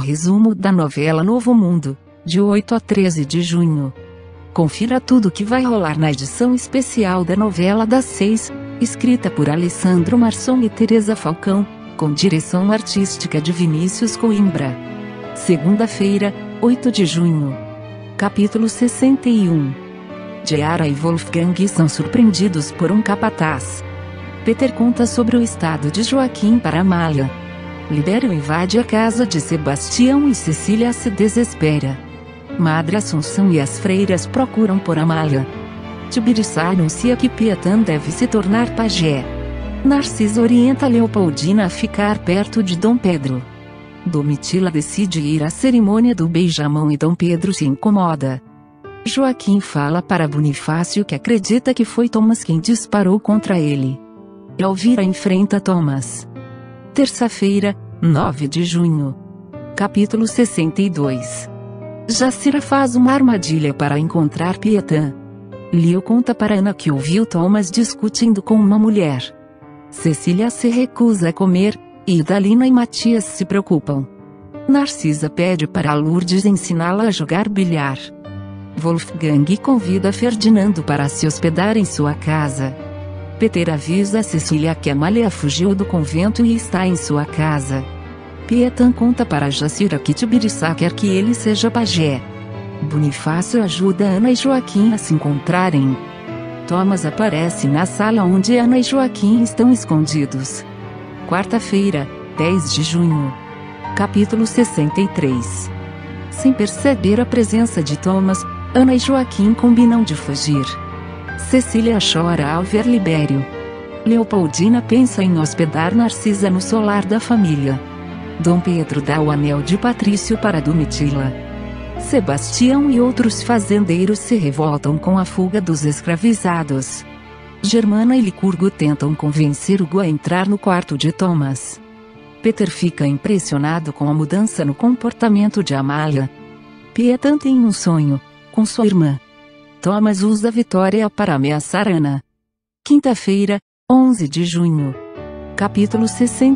resumo da novela Novo Mundo, de 8 a 13 de junho. Confira tudo o que vai rolar na edição especial da novela das 6, escrita por Alessandro Marçom e Teresa Falcão, com direção artística de Vinícius Coimbra. Segunda-feira, 8 de junho. Capítulo 61. Diara e Wolfgang são surpreendidos por um capataz. Peter conta sobre o estado de Joaquim para Amália. Libério invade a casa de Sebastião e Cecília se desespera. Madre Assunção e as freiras procuram por Amália. Tibiriçá anuncia que Pietã deve se tornar pajé. Narcisa orienta Leopoldina a ficar perto de Dom Pedro. Domitila decide ir à cerimônia do beijamão e Dom Pedro se incomoda. Joaquim fala para Bonifácio que acredita que foi Thomas quem disparou contra ele. Elvira enfrenta Thomas. Terça-feira, 9 de junho. Capítulo 62. Jacira faz uma armadilha para encontrar Pietã. Leo conta para Ana que ouviu Thomas discutindo com uma mulher. Cecília se recusa a comer, e Idalina e Matias se preocupam. Narcisa pede para Lourdes ensiná-la a jogar bilhar. Wolfgang convida Ferdinando para se hospedar em sua casa. Peter avisa Cecília que Amália fugiu do convento e está em sua casa. Pietã conta para Jacira que Tibiriçá quer que ele seja pajé. Bonifácio ajuda Ana e Joaquim a se encontrarem. Thomas aparece na sala onde Ana e Joaquim estão escondidos. Quarta-feira, 10 de junho. Capítulo 63. Sem perceber a presença de Thomas, Ana e Joaquim combinam de fugir. Cecília chora ao ver Libério. Leopoldina pensa em hospedar Narcisa no solar da família. Dom Pedro dá o anel de Patrício para Domitila. Sebastião e outros fazendeiros se revoltam com a fuga dos escravizados. Germana e Licurgo tentam convencer Hugo a entrar no quarto de Thomas. Peter fica impressionado com a mudança no comportamento de Amália. Pietã tem um sonho, com sua irmã. Thomas usa Vitória para ameaçar Ana. Quinta-feira, 11 de junho. Capítulo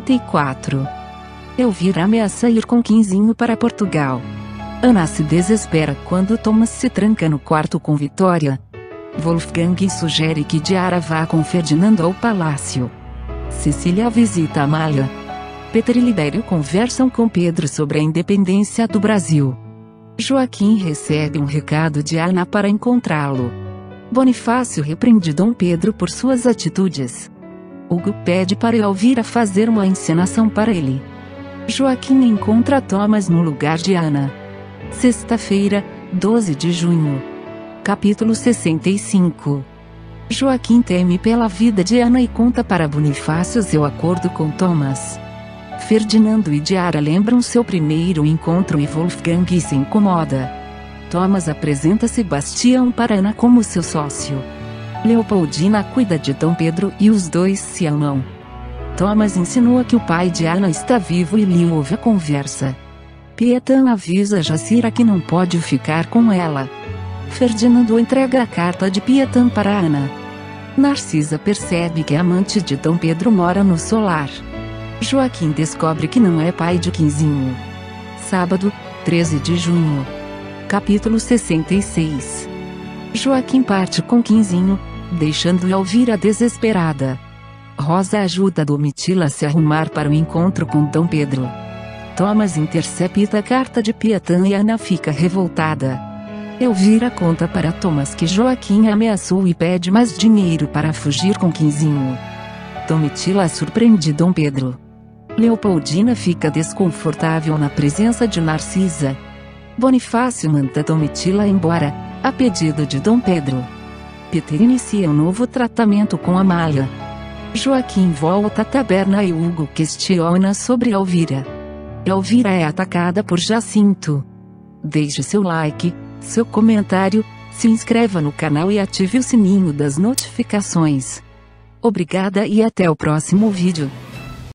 64. Elvira ameaça ir com Quinzinho para Portugal. Ana se desespera quando Thomas se tranca no quarto com Vitória. Wolfgang sugere que Diara vá com Ferdinando ao palácio. Cecília visita Amália. Peter e Libério conversam com Pedro sobre a independência do Brasil. Joaquim recebe um recado de Ana para encontrá-lo. Bonifácio repreende Dom Pedro por suas atitudes. Hugo pede para Elvira fazer uma encenação para ele. Joaquim encontra Thomas no lugar de Ana. Sexta-feira, 12 de junho. Capítulo 65. Joaquim teme pela vida de Ana e conta para Bonifácio seu acordo com Thomas. Ferdinando e Diara lembram seu primeiro encontro e Wolfgang se incomoda. Thomas apresenta Sebastião para Ana como seu sócio. Leopoldina cuida de Dom Pedro e os dois se amam. Thomas insinua que o pai de Ana está vivo e Leo ouve a conversa. Pietã avisa Jacira que não pode ficar com ela. Ferdinando entrega a carta de Pietã para Ana. Narcisa percebe que a amante de Dom Pedro mora no solar. Joaquim descobre que não é pai de Quinzinho. Sábado, 13 de junho. Capítulo 66. Joaquim parte com Quinzinho, deixando Elvira desesperada. Rosa ajuda Domitila a se arrumar para o encontro com Dom Pedro. Thomas intercepta a carta de Pietã e Ana fica revoltada. Elvira conta para Thomas que Joaquim ameaçou e pede mais dinheiro para fugir com Quinzinho. Domitila surpreende Dom Pedro. Leopoldina fica desconfortável na presença de Narcisa. Bonifácio manda Domitila embora, a pedido de Dom Pedro. Peter inicia um novo tratamento com Amália. Joaquim volta à taberna e Hugo questiona sobre Elvira. Elvira é atacada por Jacinto. Deixe seu like, seu comentário, se inscreva no canal e ative o sininho das notificações. Obrigada e até o próximo vídeo.